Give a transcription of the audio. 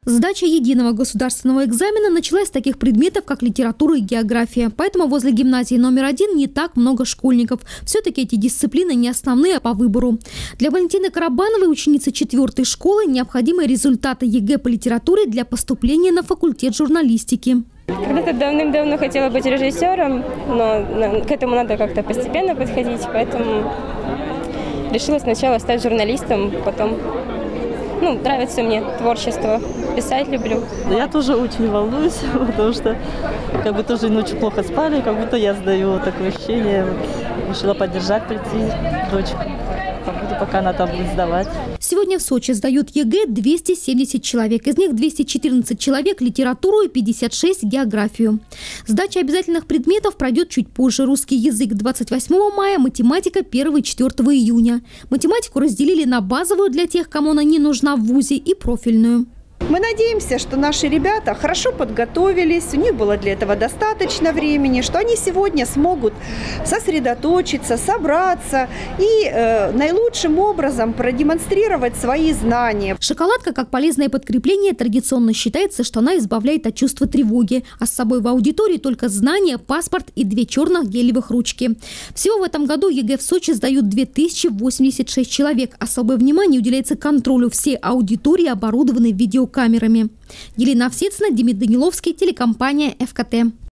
Сдача единого государственного экзамена началась с таких предметов, как литература и география. Поэтому возле гимназии номер 1 не так много школьников. Все-таки эти дисциплины не основные, а по выбору. Для Валентины Карабановой, ученицы 4-й школы, необходимы результаты ЕГЭ по литературе для поступления на факультет журналистики. Когда-то давным-давно хотела быть режиссером, но к этому надо как-то постепенно подходить, поэтому решила сначала стать журналистом, потом... нравится мне творчество, писать люблю. Я тоже очень волнуюсь, потому что как бы тоже ночью плохо спали, как будто я сдаю такое ощущение. Решила поддержать, прийти дочку, пока она там будет сдавать. Сегодня в Сочи сдают ЕГЭ 270 человек. Из них 214 человек литературу и 56 географию. Сдача обязательных предметов пройдет чуть позже. Русский язык 28 мая, математика 1 и 4 июня. Математику разделили на базовую для тех, кому она не нужна в вузе, и профильную. Мы надеемся, что наши ребята хорошо подготовились, у них было для этого достаточно времени, что они сегодня смогут сосредоточиться, собраться и наилучшим образом продемонстрировать свои знания. Шоколадка, как полезное подкрепление, традиционно считается, что она избавляет от чувства тревоги. А с собой в аудитории только знания, паспорт и 2 черных гелевых ручки. Всего в этом году ЕГЭ в Сочи сдают 2086 человек. Особое внимание уделяется контролю. Все аудитории оборудованы видеокамерами. Елена Овсецина, Демид Даниловский, телекомпания ФКТ.